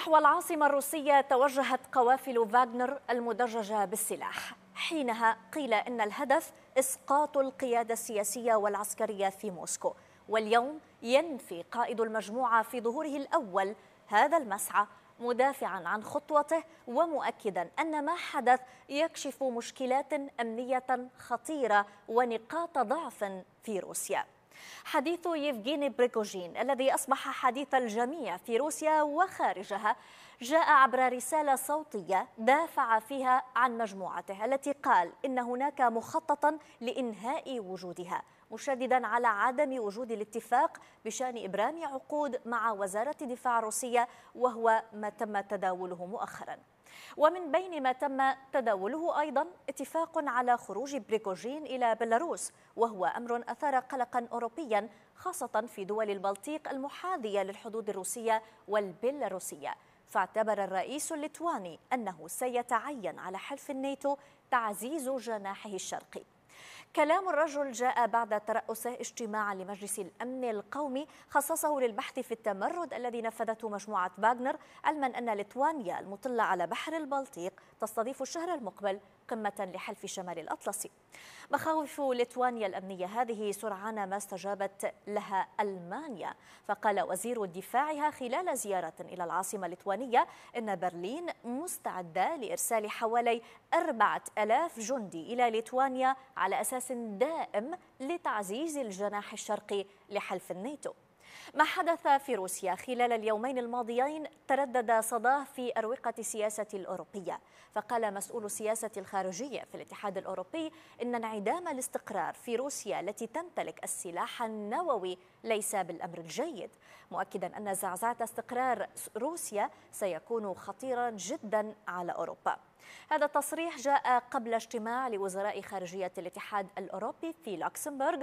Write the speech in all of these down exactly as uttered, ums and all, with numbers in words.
نحو العاصمة الروسية توجهت قوافل فاغنر المدججة بالسلاح، حينها قيل إن الهدف إسقاط القيادة السياسية والعسكرية في موسكو. واليوم ينفي قائد المجموعة في ظهوره الأول هذا المسعى، مدافعا عن خطوته ومؤكدا أن ما حدث يكشف مشكلات أمنية خطيرة ونقاط ضعف في روسيا. حديث يفغيني بريغوجين الذي أصبح حديث الجميع في روسيا وخارجها جاء عبر رسالة صوتية دافع فيها عن مجموعته التي قال إن هناك مخططا لإنهاء وجودها، مشددا على عدم وجود الاتفاق بشأن إبرام عقود مع وزارة الدفاع الروسية، وهو ما تم تداوله مؤخرا. ومن بين ما تم تداوله أيضا اتفاق على خروج بريغوجين إلى بيلاروس، وهو أمر أثار قلقا أوروبيا خاصة في دول البلطيق المحاذية للحدود الروسية والبيلاروسية. فاعتبر الرئيس الليتواني أنه سيتعين على حلف الناتو تعزيز جناحه الشرقي. كلام الرجل جاء بعد ترأسه اجتماعا لمجلس الأمن القومي خصصه للبحث في التمرد الذي نفذته مجموعة فاغنر، علما أن ليتوانيا المطلة على بحر البلطيق تستضيف الشهر المقبل قمة لحلف شمال الأطلسي. مخاوف ليتوانيا الأمنية هذه سرعان ما استجابت لها ألمانيا، فقال وزير دفاعها خلال زيارة إلى العاصمة الليتوانية إن برلين مستعدة لإرسال حوالي أربعة آلاف جندي إلى ليتوانيا على أساس دائم لتعزيز الجناح الشرقي لحلف الناتو. ما حدث في روسيا خلال اليومين الماضيين تردد صداه في أروقة السياسة الأوروبية، فقال مسؤول السياسة الخارجية في الاتحاد الأوروبي إن انعدام الاستقرار في روسيا التي تمتلك السلاح النووي ليس بالأمر الجيد، مؤكدا أن زعزعة استقرار روسيا سيكون خطيرا جدا على أوروبا. هذا التصريح جاء قبل اجتماع لوزراء خارجية الاتحاد الأوروبي في لوكسمبورغ،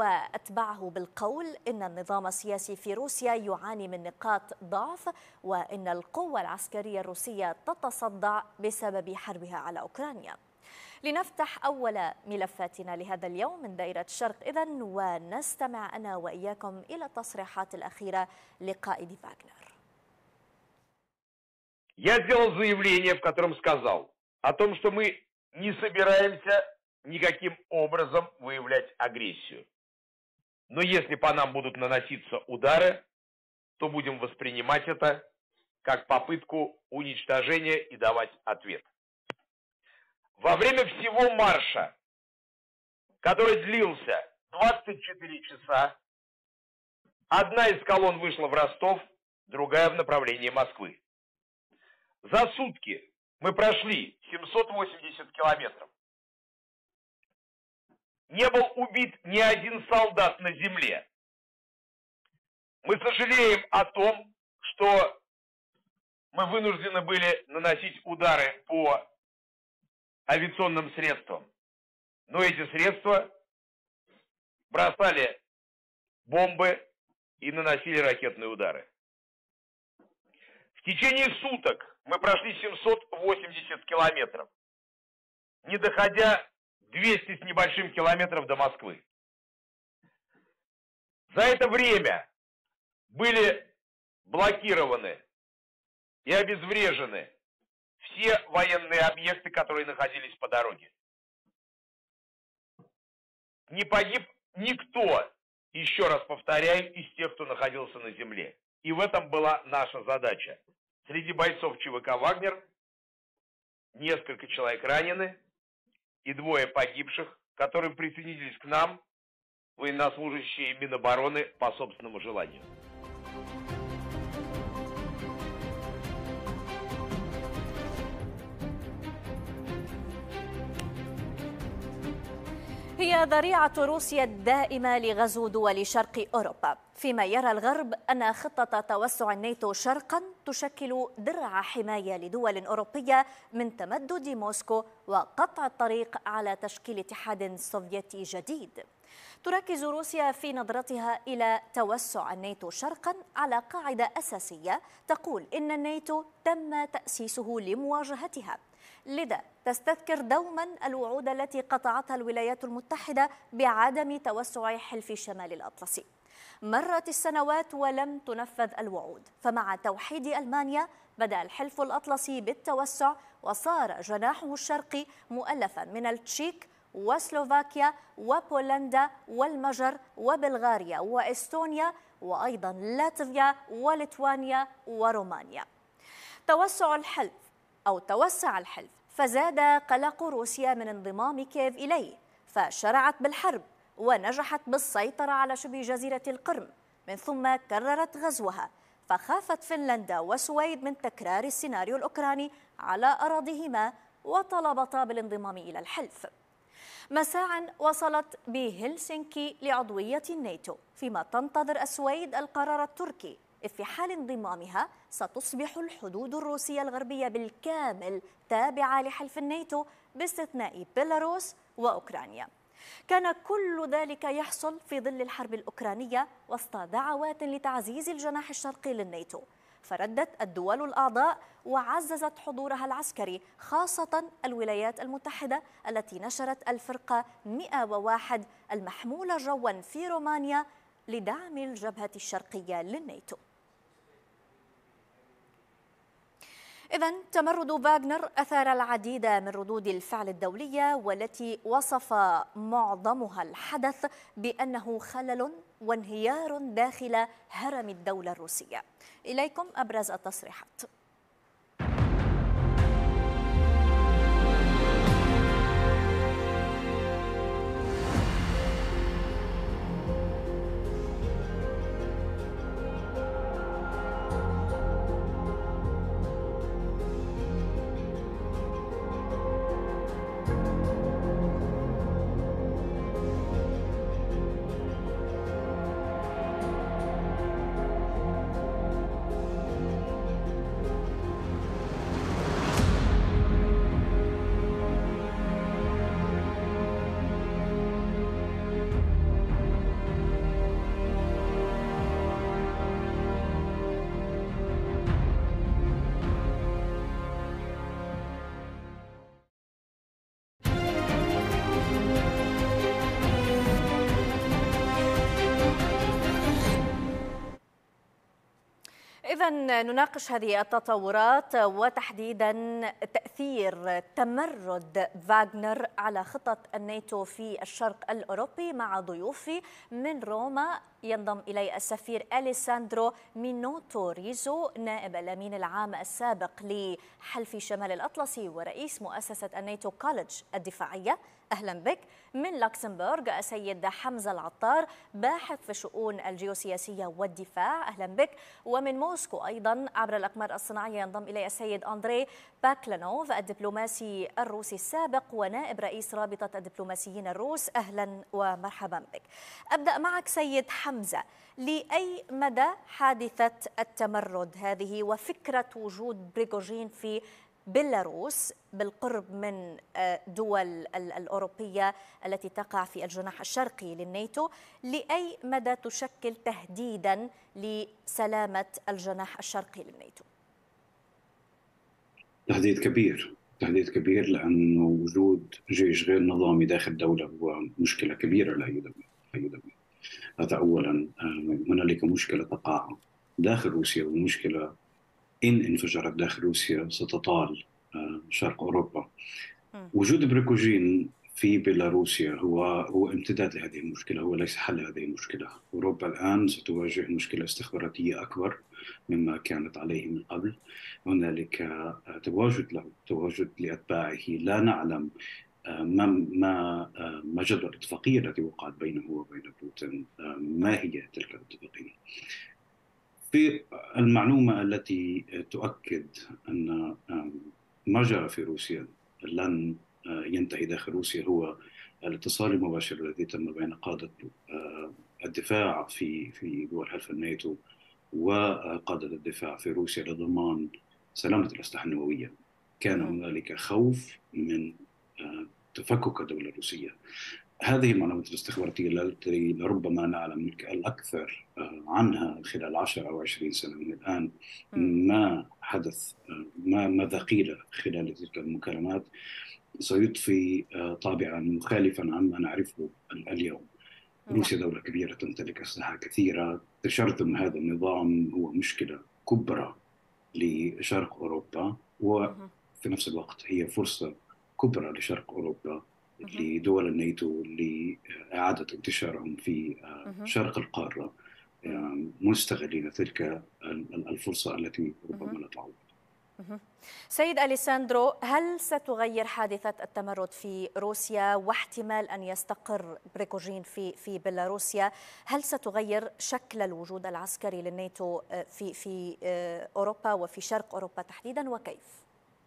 وأتبعه بالقول إن النظام السياسي في روسيا يعاني من نقاط ضعف، وإن القوة العسكرية الروسية تتصدع بسبب حربها على أوكرانيا. لنفتح أول ملفاتنا لهذا اليوم من دائرة الشرق إذن، ونستمع أنا وإياكم إلى التصريحات الأخيرة لقائد فاغنر. Я сделал заявление, в котором сказал о том, что мы не собираемся никаким образом выявлять агрессию. Но если по нам будут наноситься удары, то будем воспринимать это как попытку уничтожения и давать ответ. Во время всего марша, который длился двадцать четыре часа, одна из колонн вышла в Ростов, другая в направлении Москвы. За сутки мы прошли семьсот восемьдесят километров. Не был убит ни один солдат на земле. Мы сожалеем о том, что мы вынуждены были наносить удары по авиационным средствам. Но эти средства бросали бомбы и наносили ракетные удары. В течение суток мы прошли семьсот восемьдесят километров, не доходя двести с небольшим километров до Москвы. За это время были блокированы и обезврежены все военные объекты, которые находились по дороге. Не погиб никто, еще раз повторяю, из тех, кто находился на земле. И в этом была наша задача. Среди бойцов ЧВК «Вагнер» несколько человек ранены и двое погибших, которые присоединились к нам, военнослужащие Минобороны, по собственному желанию. هي ذريعة روسيا الدائمة لغزو دول شرق أوروبا، فيما يرى الغرب أن خطة توسع الناتو شرقا تشكل درع حماية لدول أوروبية من تمدد موسكو وقطع الطريق على تشكيل اتحاد سوفيتي جديد. تركز روسيا في نظرتها إلى توسع الناتو شرقا على قاعدة أساسية تقول إن الناتو تم تأسيسه لمواجهتها، لذا تستذكر دوما الوعود التي قطعتها الولايات المتحدة بعدم توسع حلف شمال الأطلسي. مرت السنوات ولم تنفذ الوعود، فمع توحيد ألمانيا بدأ الحلف الأطلسي بالتوسع، وصار جناحه الشرقي مؤلفا من التشيك وسلوفاكيا وبولندا والمجر وبلغاريا وإستونيا وأيضا لاتفيا وليتوانيا ورومانيا. توسع الحلف أو توسع الحلف فزاد قلق روسيا من انضمام كييف إليه، فشرعت بالحرب ونجحت بالسيطرة على شبه جزيرة القرم، من ثم كررت غزوها، فخافت فنلندا وسويد من تكرار السيناريو الأوكراني على أراضيهما وطلبتا بالانضمام إلى الحلف. مساعا وصلت بهلسنكي لعضوية الناتو، فيما تنتظر السويد القرار التركي، إذ في حال انضمامها ستصبح الحدود الروسية الغربية بالكامل تابعة لحلف الناتو باستثناء بيلاروس وأوكرانيا. كان كل ذلك يحصل في ظل الحرب الأوكرانية وسط دعوات لتعزيز الجناح الشرقي للناتو، فردت الدول الأعضاء وعززت حضورها العسكري، خاصة الولايات المتحدة التي نشرت الفرقة مئة وواحد المحمولة جوا في رومانيا لدعم الجبهة الشرقية للناتو. إذن تمرد فاغنر أثار العديد من ردود الفعل الدولية، والتي وصف معظمها الحدث بأنه خلل وانهيار داخل هرم الدولة الروسية. إليكم أبرز التصريحات. إذن نناقش هذه التطورات وتحديدا تأثير تمرد فاغنر على خطط الناتو في الشرق الأوروبي مع ضيوفي من روما. ينضم إلي السفير أليساندرو مينوتو ريزو، نائب الأمين العام السابق لحلف شمال الأطلسي ورئيس مؤسسة الناتو كوليدج الدفاعية. أهلا بك. من لوكسمبورغ السيد حمزة العطار، باحث في الشؤون الجيوسياسية والدفاع. أهلا بك. ومن موسكو أيضا عبر الأقمار الصناعية ينضم إلي السيد أندري باكلانوف، الدبلوماسي الروسي السابق ونائب رئيس رابطة الدبلوماسيين الروس. أهلا ومرحبا بك. أبدأ معك سيد حمزة، لأي مدى حادثة التمرد هذه وفكرة وجود بريغوجين في بيلاروس بالقرب من دول الأوروبية التي تقع في الجناح الشرقي للناتو، لأي مدى تشكل تهديدا لسلامة الجناح الشرقي للناتو؟ تهديد كبير، تهديد كبير، لأنه وجود جيش غير نظامي داخل دولة هو مشكلة كبيرة لأي دولة. هذا أولا. هنالك مشكلة تقع داخل روسيا، ومشكلة إن انفجرت داخل روسيا ستطال شرق أوروبا. وجود بريغوجين في بيلاروسيا هو هو امتداد لهذه المشكلة، هو ليس حل هذه المشكلة. أوروبا الآن ستواجه مشكلة استخباراتية أكبر مما كانت عليه من قبل. هنالك تواجد له تواجد لأتباعه. لا نعلم ما ما ما جدوى الاتفاقية التي وقعت بينه وبين بوتين، ما هي تلك الاتفاقية. في المعلومة التي تؤكد أن ما جرى في روسيا لن ينتهي داخل روسيا هو الاتصال المباشر الذي تم بين قادة الدفاع في في دول حلف الناتو وقادة الدفاع في روسيا لضمان سلامة الأسلحة النووية. كان هنالك خوف من تفكك الدولة الروسية. هذه المعلومات الاستخباراتية التي ربما نعلم الأكثر عنها خلال عشر أو عشرين سنة من الآن. ما حدث، ما ماذا قيل خلال تلك المكالمات سيضفي طابعا مخالفا عما نعرفه اليوم. روسيا دولة كبيرة تمتلك أسلحة كثيرة. تشرذم هذا النظام هو مشكلة كبرى لشرق أوروبا، وفي نفس الوقت هي فرصة كبرى لشرق أوروبا لدول الناتو لإعادة انتشارهم في شرق القارة، مستغلين تلك الفرصة التي ربما لا تعود. سيد أليساندرو، هل ستغير حادثة التمرد في روسيا واحتمال أن يستقر بريغوجين في في بيلاروسيا، هل ستغير شكل الوجود العسكري للناتو في في أوروبا وفي شرق أوروبا تحديدا، وكيف؟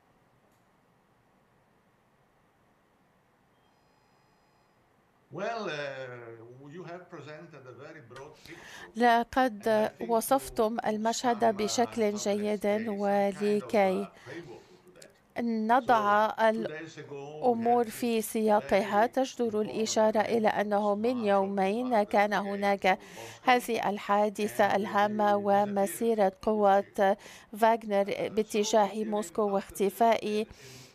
لقد وصفتم المشهد بشكل جيد، ولكي نضع الأمور في سياقها تجدر الإشارة إلى أنه من يومين كان هناك هذه الحادثة الهامة ومسيرة قوات فاغنر باتجاه موسكو واختفاء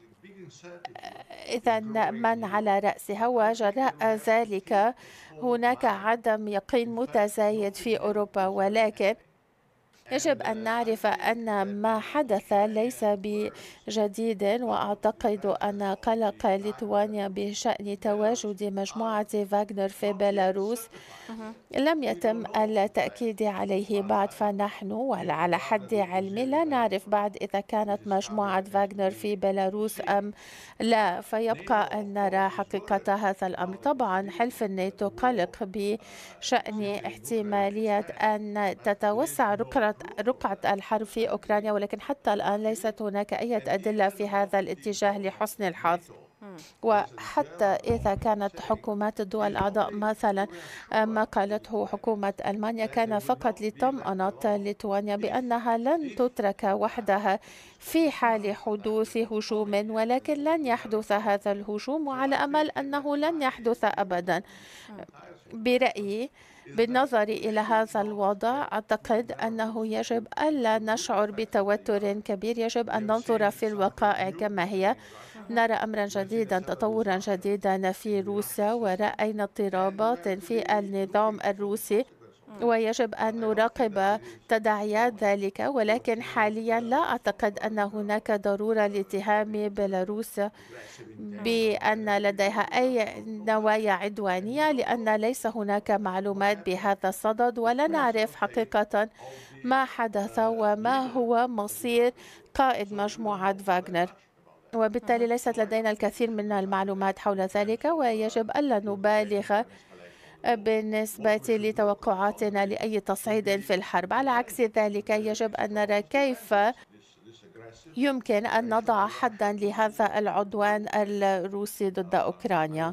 إذا من على رأسها، وجراء ذلك هناك عدم يقين متزايد في أوروبا. ولكن يجب أن نعرف أن ما حدث ليس بجديد، وأعتقد أن قلق ليتوانيا بشأن تواجد مجموعة فاغنر في بيلاروس لم يتم التأكيد عليه بعد، فنحن وعلى حد علمي لا نعرف بعد إذا كانت مجموعة فاغنر في بيلاروس أم لا، فيبقى أن نرى حقيقة هذا الأمر. طبعا حلف الناتو قلق بشأن احتمالية أن تتوسع رقعة الحرب في أوكرانيا، ولكن حتى الآن ليست هناك أي أدلة في هذا الاتجاه لحسن الحظ. وحتى إذا كانت حكومات الدول الأعضاء مثلا ما قالته حكومة ألمانيا كان فقط لطمأنة ليتوانيا بأنها لن تترك وحدها في حال حدوث هجوم، ولكن لن يحدث هذا الهجوم، وعلى أمل أنه لن يحدث أبدا. برأيي بالنظر إلى هذا الوضع أعتقد أنه يجب ألا نشعر بتوتر كبير، يجب أن ننظر في الوقائع كما هي. نرى أمرا جديدا، تطورا جديدا في روسيا، ورأينا اضطرابات في النظام الروسي، ويجب أن نراقب تداعيات ذلك. ولكن حاليا لا أعتقد أن هناك ضرورة لاتهام بيلاروس بأن لديها أي نوايا عدوانية، لأن ليس هناك معلومات بهذا الصدد، ولا نعرف حقيقة ما حدث وما هو مصير قائد مجموعة فاغنر، وبالتالي ليست لدينا الكثير من المعلومات حول ذلك، ويجب ألا نبالغ بالنسبة لتوقعاتنا لأي تصعيد في الحرب. على عكس ذلك يجب أن نرى كيف يمكن أن نضع حدا لهذا العدوان الروسي ضد أوكرانيا.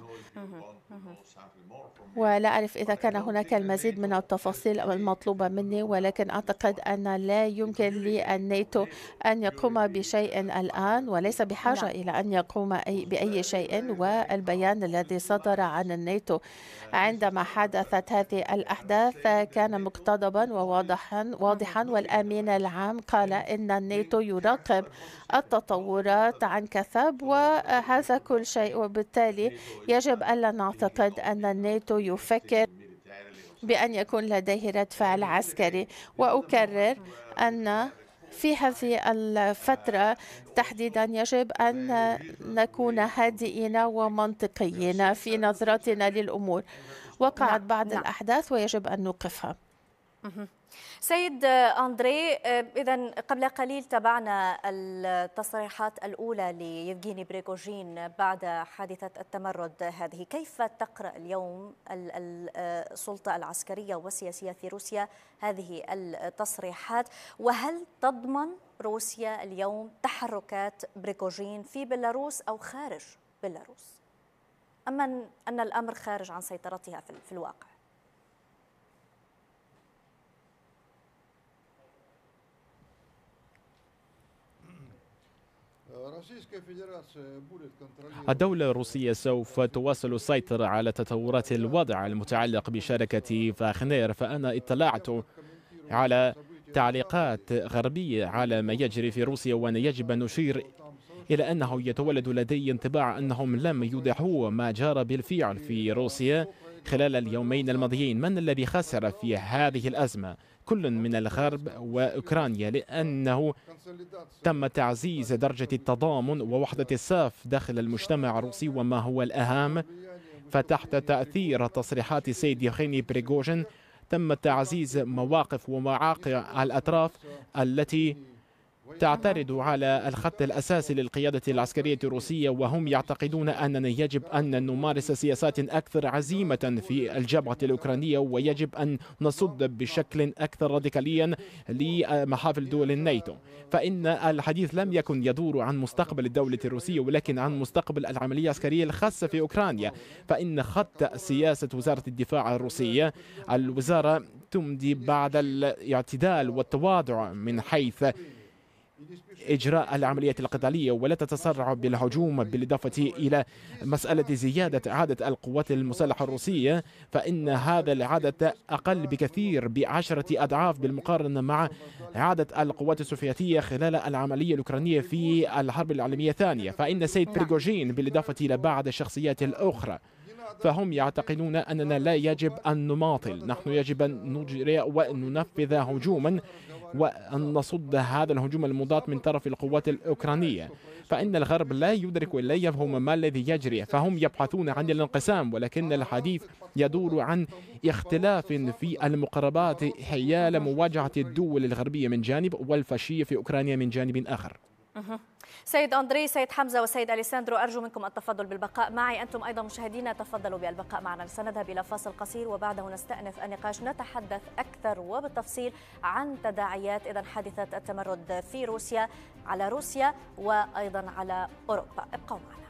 ولا أعرف إذا كان هناك المزيد من التفاصيل المطلوبة مني، ولكن أعتقد أن لا يمكن للناتو أن يقوم بشيء الآن، وليس بحاجة إلى أن يقوم أي بأي شيء. والبيان الذي صدر عن الناتو عندما حدثت هذه الأحداث كان مقتضبا وواضحا واضحا والأمين العام قال إن الناتو يراقب التطورات عن كثب، وهذا كل شيء. وبالتالي يجب ألا نعتقد أن الناتو يفكر بأن يكون لديه رد فعل عسكري. وأكرر أن في هذه الفترة تحديدا يجب أن نكون هادئين ومنطقيين في نظرتنا للأمور. وقعت بعض الأحداث ويجب أن نوقفها. سيد أندري، إذن قبل قليل تابعنا التصريحات الأولى ليفغيني بريغوجين بعد حادثة التمرد هذه. كيف تقرأ اليوم السلطة العسكرية والسياسية في روسيا هذه التصريحات، وهل تضمن روسيا اليوم تحركات بريغوجين في بيلاروس أو خارج بيلاروس، أما أن الأمر خارج عن سيطرتها في الواقع؟ الدولة الروسية سوف تواصل السيطرة على تطورات الوضع المتعلق بشركة فاغنر، فأنا اطلعت على تعليقات غربية على ما يجري في روسيا، وأن يجب أن نشير إلى أنه يتولد لدي انطباع أنهم لم يوضحوا ما جرى بالفعل في روسيا، خلال اليومين الماضيين. من الذي خسر في هذه الأزمة؟ كل من الغرب وأوكرانيا، لأنه تم تعزيز درجة التضامن ووحدة الصف داخل المجتمع الروسي. وما هو الأهم، فتحت تأثير تصريحات السيد يevgeny بريغوجين تم تعزيز مواقف ومواقع الأطراف التي تعترض على الخط الأساسي للقيادة العسكرية الروسية، وهم يعتقدون أننا يجب أن نمارس سياسات أكثر عزيمة في الجبهة الأوكرانية، ويجب أن نصد بشكل أكثر راديكاليا لمحافل دول الناتو. فإن الحديث لم يكن يدور عن مستقبل الدولة الروسية، ولكن عن مستقبل العملية العسكرية الخاصة في أوكرانيا. فإن خط سياسة وزارة الدفاع الروسية، الوزارة تمضي بعد الاعتدال والتواضع من حيث إجراء العمليات القتالية، ولا تتسرع بالهجوم، بالإضافة إلى مسألة زيادة عدد القوات المسلحة الروسية، فإن هذا العدد أقل بكثير بعشرة أضعاف بالمقارنة مع عدد القوات السوفيتية خلال العملية الأوكرانية في الحرب العالمية الثانية. فإن سيد بريغوجين بالإضافة إلى بعض الشخصيات الأخرى فهم يعتقدون أننا لا يجب أن نماطل، نحن يجب أن نجري وننفذ هجوما وأن نصد هذا الهجوم المضاد من طرف القوات الأوكرانية. فإن الغرب لا يدرك ولا يفهم ما الذي يجري، فهم يبحثون عن الانقسام، ولكن الحديث يدور عن اختلاف في المقربات حيال مواجهة الدول الغربية من جانب والفاشية في أوكرانيا من جانب آخر. سيد أندري، سيد حمزة وسيد أليساندرو، أرجو منكم التفضل بالبقاء معي. أنتم أيضا مشاهدينا تفضلوا بالبقاء معنا، سنذهب إلى فاصل قصير وبعده نستأنف النقاش، نتحدث أكثر وبالتفصيل عن تداعيات إذن حادثة التمرد في روسيا على روسيا وأيضا على أوروبا. ابقوا معنا.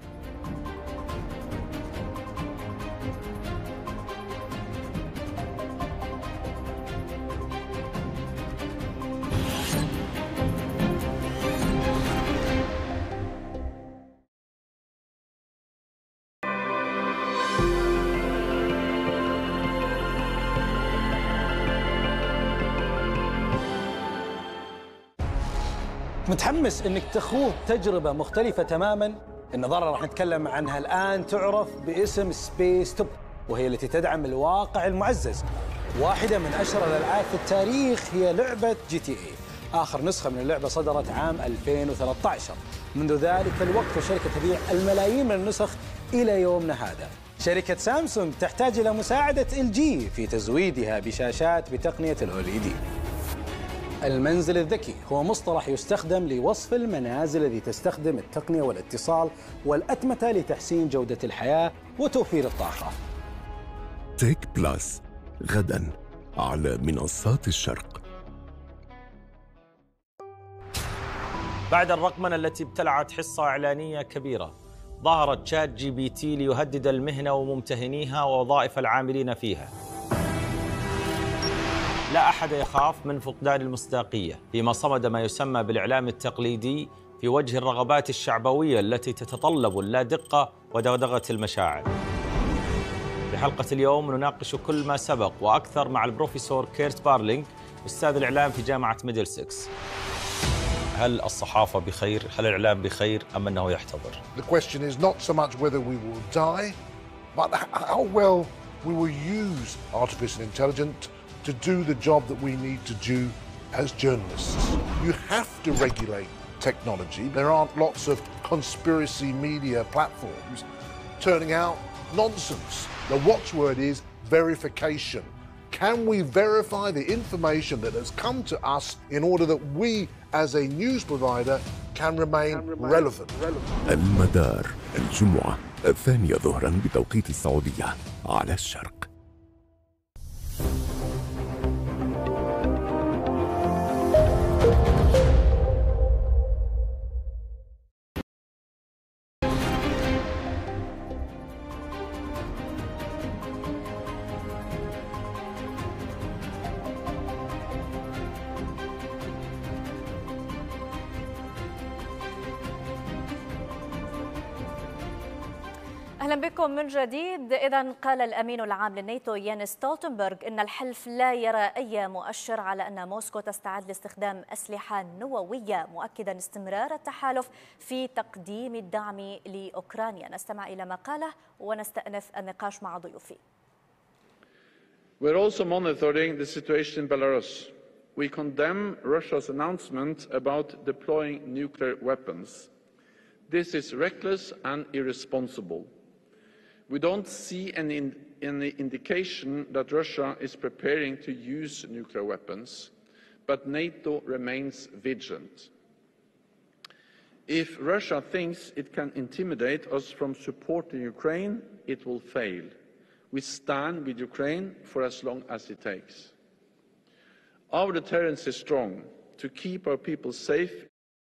متحمس انك تخوض تجربه مختلفه تماما. النظاره راح نتكلم عنها الان تعرف باسم سبيس توب، وهي التي تدعم الواقع المعزز. واحده من اشهر الالعاب في التاريخ هي لعبه جي تي اي. اخر نسخه من اللعبه صدرت عام ألفين وثلاثة عشر. منذ ذلك الوقت والشركه تبيع الملايين من النسخ الى يومنا هذا. شركه سامسونج تحتاج الى مساعده ال جي في تزويدها بشاشات بتقنيه الاو ال اي دي. المنزل الذكي هو مصطلح يستخدم لوصف المنازل التي تستخدم التقنية والاتصال والأتمتة لتحسين جودة الحياة وتوفير الطاقة. تيك بلس غدا على منصات الشرق. بعد الرقمنة التي ابتلعت حصة إعلانية كبيرة، ظهرت شات جي بي تي ليهدد المهنة وممتهنيها ووظائف العاملين فيها. لا أحد يخاف من فقدان المصداقية، فيما صمد ما يسمى بالإعلام التقليدي في وجه الرغبات الشعبوية التي تتطلب اللادقة ودغدغة المشاعر. في حلقة اليوم نناقش كل ما سبق وأكثر مع البروفيسور كيرت بارلينغ، أستاذ الإعلام في جامعة ميدلسكس. هل الصحافة بخير؟ هل الإعلام بخير أم أنه يحتضر؟ The question is not so much whether we will die, but how well we will use artificial intelligence to do the job that we need to do as journalists. You have to regulate technology. There aren't lots of conspiracy media platforms turning out nonsense. The watchword is verification. Can we verify the information that has come to us in order that we as a news provider can remain relevant? المدار الجمعة الثانية ظهرا بتوقيت السعودية على الشرق. أهلا بكم من جديد. إذن قال الأمين العام للناتو يانس ستولتنبرغ إن الحلف لا يرى أي مؤشر على أن موسكو تستعد لاستخدام أسلحة نووية، مؤكدا استمرار التحالف في تقديم الدعم لأوكرانيا. نستمع إلى ما قاله ونستأنف النقاش مع ضيوفي. We're also monitoring the situation in Belarus. We condemn Russia's announcement about deploying nuclear weapons. This is reckless and irresponsible. We don't see any, any indication that Russia is preparing to use nuclear weapons, but NATO remains vigilant. If Russia thinks it can intimidate us from supporting Ukraine, it will fail. We stand with Ukraine for as long as it takes. Our deterrence is strong to keep our people safe.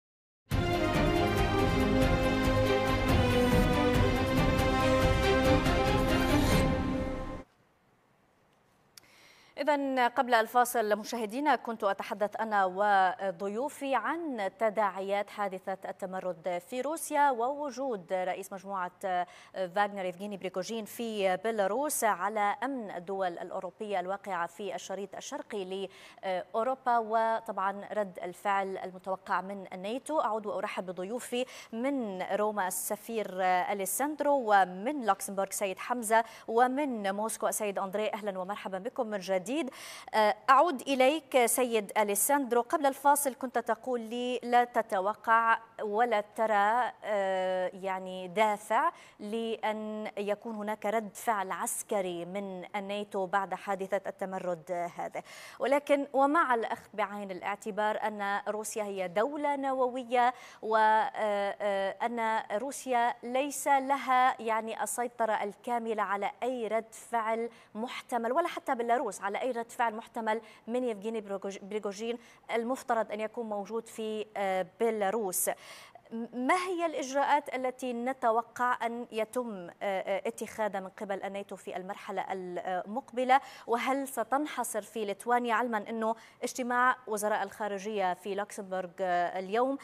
إذن قبل الفاصل مشاهدينا كنت أتحدث أنا وضيوفي عن تداعيات حادثة التمرد في روسيا ووجود رئيس مجموعة فاغنر يفغيني بريغوجين في بيلاروس على أمن الدول الأوروبية الواقعة في الشريط الشرقي لأوروبا وطبعا رد الفعل المتوقع من الناتو. أعود وأرحب بضيوفي من روما السفير أليساندرو ومن لوكسمبورغ سيد حمزة ومن موسكو السيد أندري. أهلا ومرحبا بكم من جديد. أعود إليك سيد أليساندرو. قبل الفاصل كنت تقول لي لا تتوقع ولا ترى يعني دافع لأن يكون هناك رد فعل عسكري من الناتو بعد حادثة التمرد هذا، ولكن ومع الأخذ بعين الاعتبار أن روسيا هي دولة نووية وأن روسيا ليس لها يعني السيطرة الكاملة على أي رد فعل محتمل ولا حتى بيلاروس على أي رد فعل محتمل من يفغيني بريغوجين المفترض أن يكون موجود في بيلاروس. ما هي الإجراءات التي نتوقع أن يتم اتخاذها من قبل الناتو في المرحلة المقبلة، وهل ستنحصر في ليتوانيا علما أنه اجتماع وزراء الخارجية في لوكسمبورغ اليوم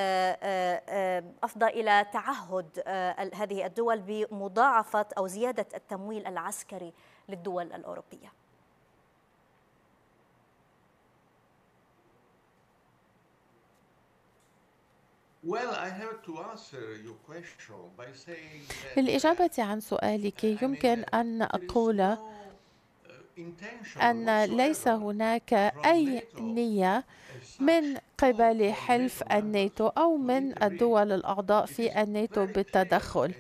أفضى إلى تعهد هذه الدول بمضاعفة أو زيادة التمويل العسكري للدول الأوروبية؟ للإجابة عن سؤالك يمكن أن أقول أن ليس هناك أي نية من قبل حلف الناتو أو من الدول الأعضاء في الناتو بالتدخل.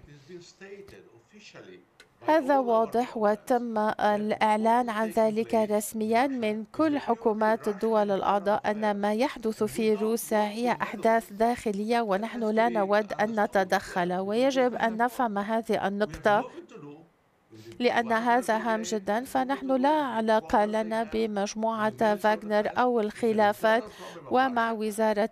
هذا واضح وتم الإعلان عن ذلك رسميا من كل حكومات الدول الأعضاء أن ما يحدث في روسيا هي أحداث داخلية ونحن لا نود أن نتدخل، ويجب أن نفهم هذه النقطة لأن هذا هام جدا. فنحن لا علاقة لنا بمجموعة فاغنر أو الخلافات ومع وزارة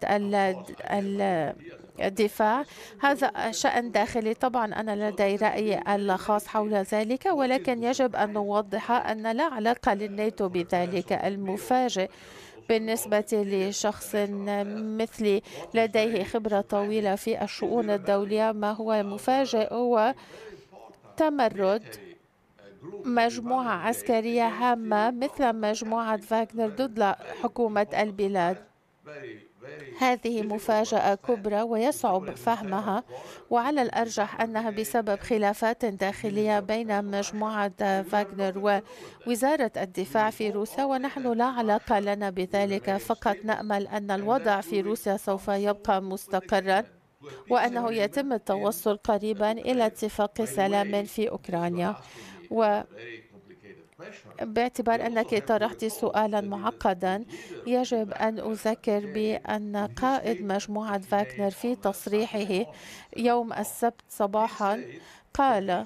الدفاع، هذا شأن داخلي. طبعا أنا لدي رأيي الخاص حول ذلك، ولكن يجب أن نوضح أن لا علاقة للناتو بذلك. المفاجئ بالنسبة لشخص مثلي لديه خبرة طويلة في الشؤون الدولية، ما هو مفاجئ هو تمرد مجموعة عسكرية هامة مثل مجموعة فاغنر ضد حكومة البلاد. هذه مفاجأة كبرى ويصعب فهمها، وعلى الأرجح أنها بسبب خلافات داخلية بين مجموعة فاغنر ووزارة الدفاع في روسيا، ونحن لا علاقة لنا بذلك. فقط نأمل أن الوضع في روسيا سوف يبقى مستقرا وأنه يتم التوصل قريبا إلى اتفاق سلام في أوكرانيا. و باعتبار أنك طرحت سؤالا معقدا، يجب أن أذكر بأن قائد مجموعة فاغنر في تصريحه يوم السبت صباحا قال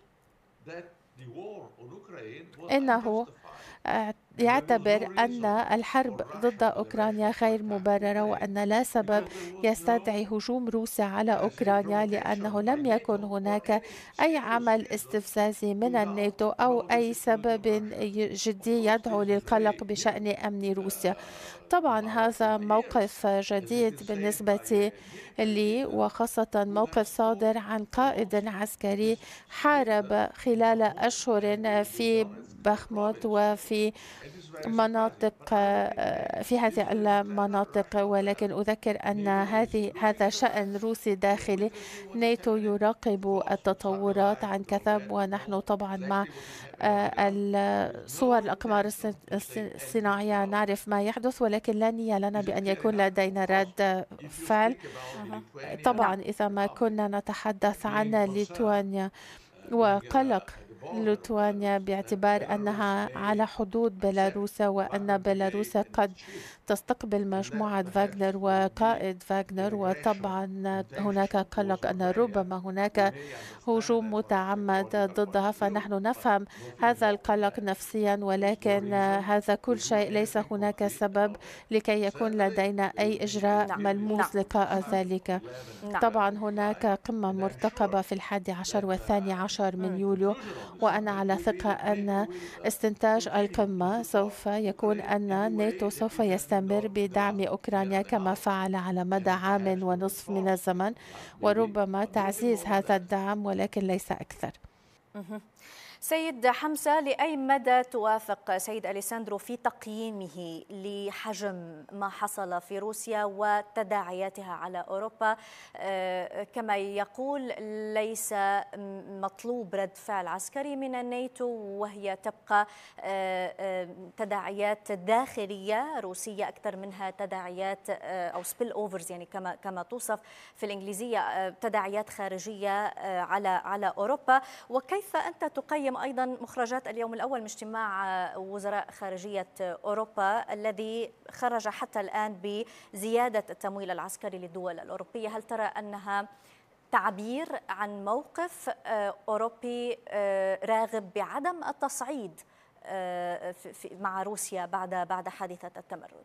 إنه يعتبر أن الحرب ضد أوكرانيا غير مبررة وأن لا سبب يستدعي هجوم روسيا على أوكرانيا، لأنه لم يكن هناك أي عمل استفزازي من الناتو أو أي سبب جدي يدعو للقلق بشأن أمن روسيا. طبعا هذا موقف جديد بالنسبة لي، وخاصة موقف صادر عن قائد عسكري حارب خلال أشهر في بخموت وفي مناطق في هذه المناطق، ولكن أذكر أن هذه هذا شأن روسي داخلي. ناتو يراقب التطورات عن كثب، ونحن طبعا مع الصور الأقمار الصناعية نعرف ما يحدث، ولكن لا نية لنا بأن يكون لدينا رد فعل. طبعا إذا ما كنا نتحدث عن ليتوانيا وقلق ليتوانيا باعتبار أنها على حدود بيلاروسا، وأن بيلاروسا قد تستقبل مجموعة فاغنر وقائد فاغنر، وطبعا هناك قلق أن ربما هناك هجوم متعمد ضدها. فنحن نفهم هذا القلق نفسيا، ولكن هذا كل شيء ليس هناك سبب لكي يكون لدينا أي إجراء ملموس لقاء ذلك. طبعا هناك قمة مرتقبة في الحادي عشر والثاني عشر من يوليو، وأنا على ثقة أن استنتاج القمة سوف يكون أن ناتو سوف يستمر بدعم أوكرانيا كما فعل على مدى عام ونصف من الزمن، وربما تعزيز هذا الدعم ولكن ليس أكثر. سيد حمزة، لأي مدى توافق سيد أليساندرو في تقييمه لحجم ما حصل في روسيا وتداعياتها على أوروبا؟ كما يقول ليس مطلوب رد فعل عسكري من الناتو، وهي تبقى تداعيات داخلية روسية أكثر منها تداعيات أو سبيل أوفرز، يعني كما كما توصف في الإنجليزية تداعيات خارجية على على أوروبا. وكيف أنت تقيم أيضا مخرجات اليوم الأول من اجتماع وزراء خارجية أوروبا الذي خرج حتى الآن بزيادة التمويل العسكري للدول الأوروبية؟ هل ترى أنها تعبير عن موقف أوروبي راغب بعدم التصعيد مع روسيا بعد بعد حادثة التمرد؟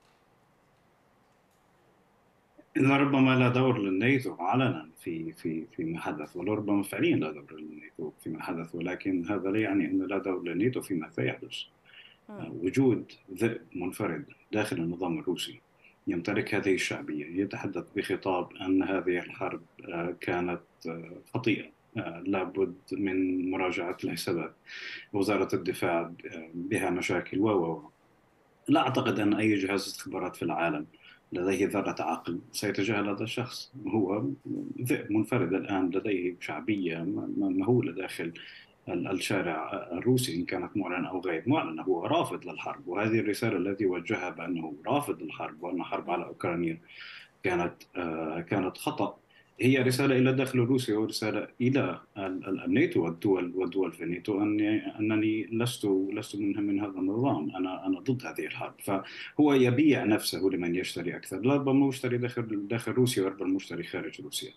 لربما لا دور للناتو علنا في في فيما حدث، ولربما فعليا لا دور للناتو فيما حدث، ولكن هذا لا يعني أن لا دور للناتو فيما سيحدث. وجود ذئب منفرد داخل النظام الروسي يمتلك هذه الشعبية يتحدث بخطاب أن هذه الحرب كانت خطيئة، لابد من مراجعة الحسابات، وزارة الدفاع بها مشاكل و لا أعتقد أن أي جهاز استخبارات في العالم لديه ذرة عقل سيتجاهل هذا الشخص. هو ذئب منفرد الآن لديه شعبية مهولة داخل الشارع الروسي، إن كانت معلنة أو غير معلنة. هو رافض للحرب، وهذه الرسالة التي وجهها بأنه رافض للحرب وأن الحرب على أوكرانيا كانت كانت خطأ، هي رسالة إلى الداخل الروسي ورسالة إلى الناتو والدول والدول في الناتو أني أنني لست لست من من هذا النظام، أنا أنا ضد هذه الحرب. فهو يبيع نفسه لمن يشتري أكثر، لا ربما يشتري داخل داخل روسيا وربما يشتري خارج روسيا.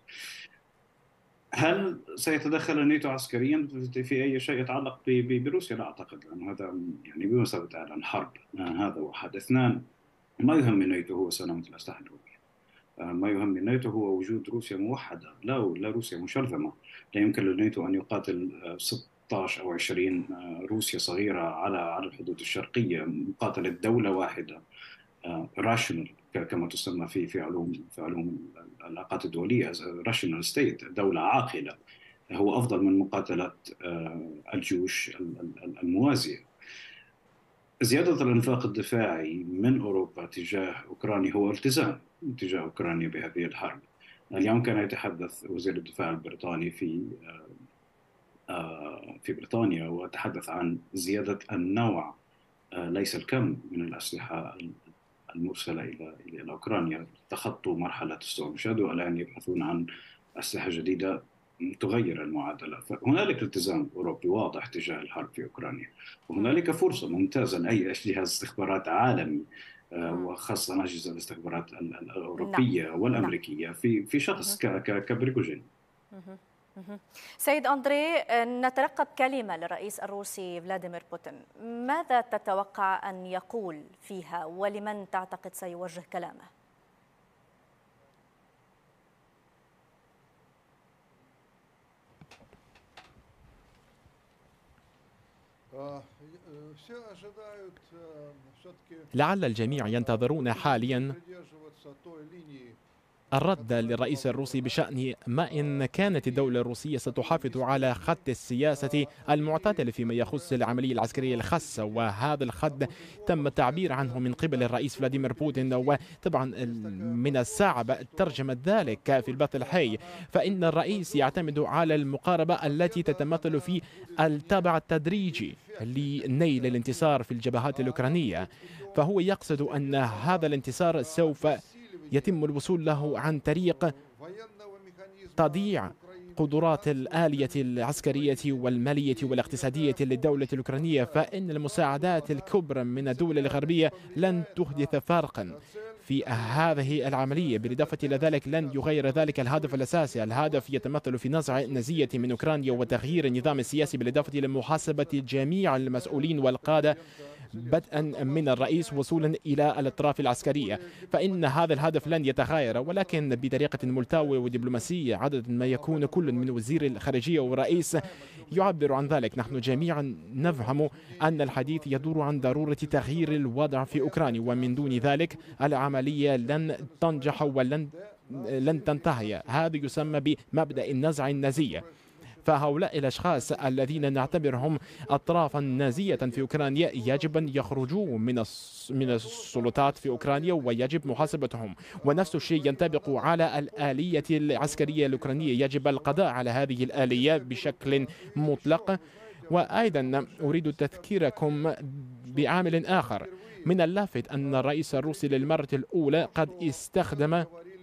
هل سيتدخل الناتو عسكريا في أي شيء يتعلق بروسيا؟ لا أعتقد، لأنه هذا يعني بمثابة إعلان حرب. هذا واحد. اثنان، ما يهم الناتو هو سلامة الأسلحة النووية. ما يهم الناتو هو وجود روسيا موحدة، لا لا روسيا مشرذمة. لا يمكن للناتو أن يقاتل ستة عشر أو عشرين روسيا صغيرة على على الحدود الشرقية. مقاتلة دولة واحدة راشنال كما تسمى في في علوم في علوم العلاقات الدولية، راشنال ستيت، دولة عاقلة، هو أفضل من مقاتلة الجيوش الموازية. زيادة الانفاق الدفاعي من أوروبا تجاه أوكرانيا هو التزام تجاه أوكرانيا بهذه الحرب. اليوم كان يتحدث وزير الدفاع البريطاني في في بريطانيا وتحدث عن زيادة النوع ليس الكم من الأسلحة المرسلة إلى إلى أوكرانيا. تخطوا مرحلة استنشاد والآن يبحثون عن أسلحة جديدة تغير المعادلة. فهنالك التزام أوروبي واضح تجاه الحرب في أوكرانيا، وهنالك فرصة ممتازة لأي جهاز استخبارات عالمي وخاصة أجهزة الاستخبارات الأوروبية والأمريكية في في شخص كبريغوجين. سيد أندري، نترقب كلمة للرئيس الروسي فلاديمير بوتين، ماذا تتوقع أن يقول فيها ولمن تعتقد سيوجه كلامه؟ لعل الجميع ينتظرون حاليا الرد للرئيس الروسي بشأن ما إن كانت الدولة الروسية ستحافظ على خط السياسة المعتدل فيما يخص العملية العسكرية الخاصة، وهذا الخط تم التعبير عنه من قبل الرئيس فلاديمير بوتين، وطبعا من الصعب ترجمة ذلك في البث الحي، فإن الرئيس يعتمد على المقاربة التي تتمثل في التبع التدريجي لنيل الانتصار في الجبهات الأوكرانية، فهو يقصد أن هذا الانتصار سوف يتم الوصول له عن طريق تضييع قدرات الآلية العسكرية والمالية والاقتصادية للدولة الأوكرانية، فإن المساعدات الكبرى من الدول الغربية لن تحدث فرقا في هذه العملية. بالإضافة إلى ذلك لن يغير ذلك الهدف الأساسي، الهدف يتمثل في نزع النازية من أوكرانيا وتغيير النظام السياسي، بالإضافة إلى محاسبة جميع المسؤولين والقادة بدءا من الرئيس وصولا إلى الأطراف العسكرية، فإن هذا الهدف لن يتغير، ولكن بطريقة ملتوية ودبلوماسية عدد ما يكون كل من وزير الخارجية والرئيس يعبر عن ذلك. نحن جميعا نفهم أن الحديث يدور عن ضرورة تغيير الوضع في أوكرانيا، ومن دون ذلك العملية لن تنجح ولن لن تنتهي. هذا يسمى بمبدأ النزع النازية، فهؤلاء الأشخاص الذين نعتبرهم أطرافا نازية في أوكرانيا يجب أن يخرجوا من من السلطات في أوكرانيا ويجب محاسبتهم، ونفس الشيء ينطبق على الآلية العسكرية الأوكرانية، يجب القضاء على هذه الآلية بشكل مطلق. وأيضا أريد تذكيركم بعامل آخر، من اللافت أن الرئيس الروسي للمرة الأولى قد استخدم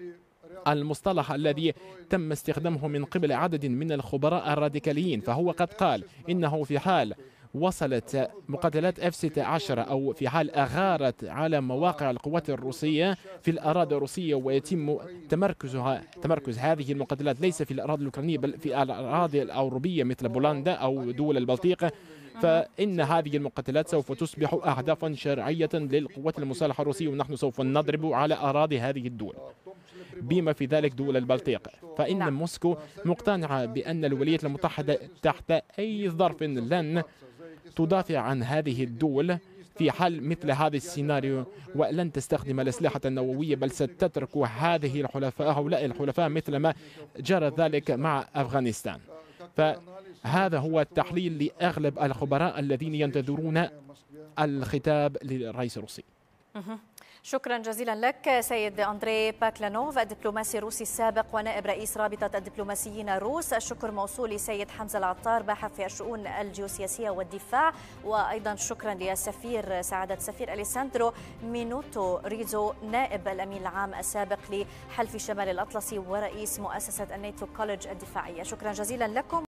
المصطلح الذي تم استخدامه من قبل عدد من الخبراء الراديكاليين، فهو قد قال إنه في حال وصلت مقاتلات إف ستة عشر أو في حال أغارت على مواقع القوات الروسية في الأراضي الروسية ويتم تمركزها تمركز هذه المقاتلات ليس في الأراضي الأوكرانية بل في الأراضي الأوروبية مثل بولندا أو دول البلطيق، فإن هذه المقاتلات سوف تصبح أهدافا شرعية للقوات المسلحة الروسية، ونحن سوف نضرب على أراضي هذه الدول بما في ذلك دول البلطيق. فإن نعم. موسكو مقتنعة بأن الولايات المتحدة تحت أي ظرف لن تدافع عن هذه الدول في حال مثل هذا السيناريو، ولن تستخدم الأسلحة النووية، بل ستترك هذه الحلفاء هؤلاء الحلفاء مثل ما جرى ذلك مع أفغانستان. فهذا هو التحليل لأغلب الخبراء الذين ينتظرون الخطاب للرئيس الروسي. شكرا جزيلا لك سيد أندري باكلانوف الدبلوماسي الروسي السابق ونائب رئيس رابطة الدبلوماسيين الروس. الشكر موصول لسيد حمزة العطار باحث في الشؤون الجيوسياسية والدفاع، وأيضا شكرا للسفير سعادة السفير أليساندرو مينوتو ريزو نائب الأمين العام السابق لحلف شمال الأطلسي ورئيس مؤسسة الناتو كوليدج الدفاعية. شكرا جزيلا لكم.